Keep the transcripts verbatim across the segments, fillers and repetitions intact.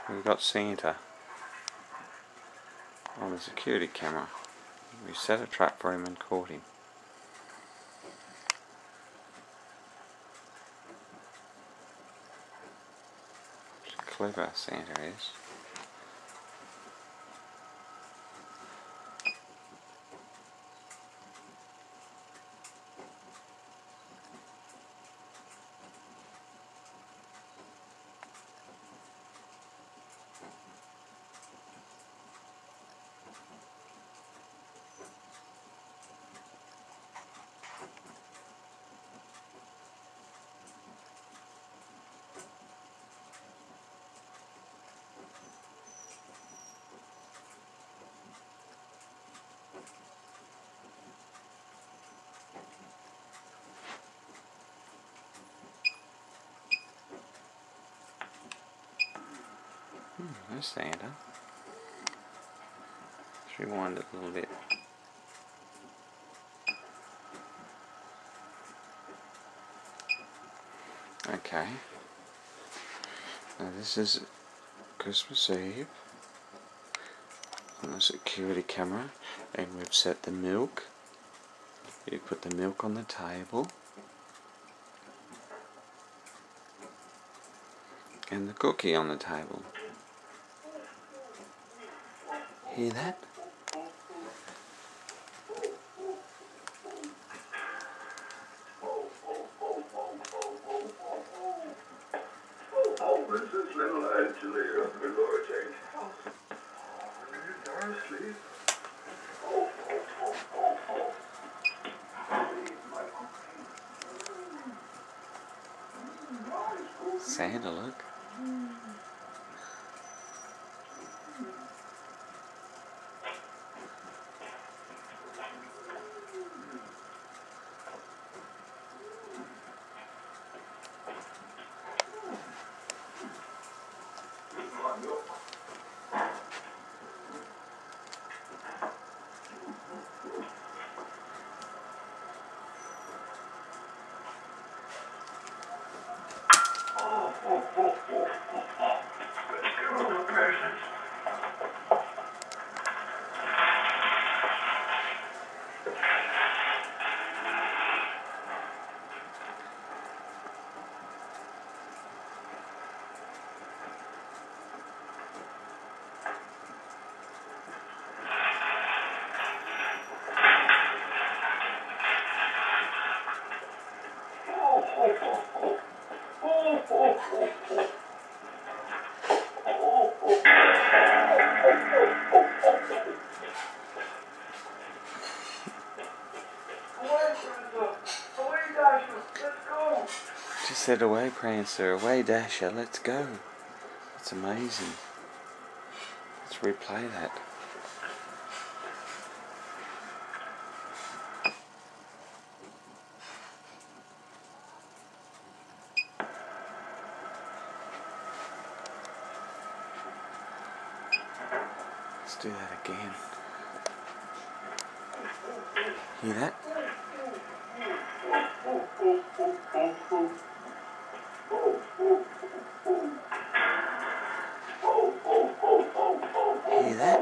We've got Santa on the security camera. We set a trap for him and caught him. Clever Santa is. Hmm, there's Santa. Let's rewind it a little bit. Okay. Now this is Christmas Eve on the security camera, and we've set the milk. You put the milk on the table and the cookie on the table. Hear that? Oh, this is little Angelina up in Laura Jane's house. Oh, when you are asleep. Oh, oh, oh, oh, oh. Eat my cookie. Mm, nice cookie. Santa, look. Mm. Oh, oh, oh, oh, oh. Let's give her the presents. Oh, oh, oh, oh. Oh, oh, oh, oh. Oh, oh. Away, Prancer. Away, Dasher. Let's go. Just said away, Prancer, away, Dasher, let's go. That's amazing. Let's replay that. Let's do that again. Hear that? Hear that?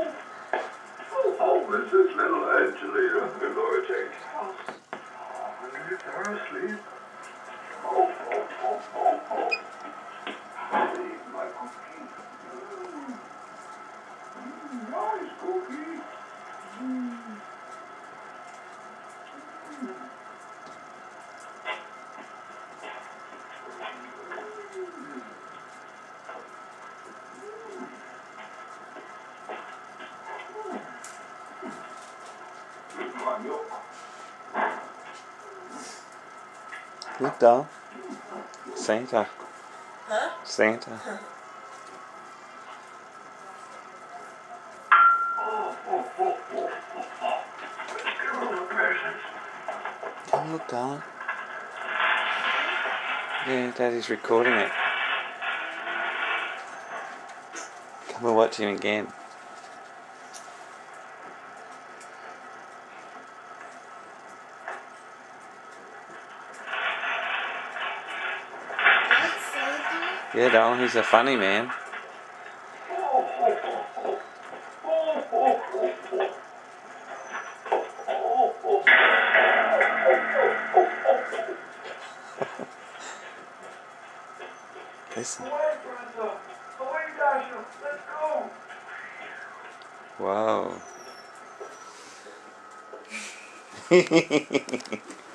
Oh, this is little Angelina in Laura Jane's house. Oh, when you are asleep. Oh, oh, oh, oh, oh. Eat my cookie. Mm. Mm, nice cookie. Mm. Mm. My milk. Look, doll. Santa. Huh? Santa. Oh, oh, oh, oh, oh, oh. Let's give her the presents. Come look, darling. Yeah, Daddy's recording it. Come and watch him again. That's Santa? Yeah, darling, he's a funny man. Listen. Away, Brenda! Away, Dasher! Let's go! Wow.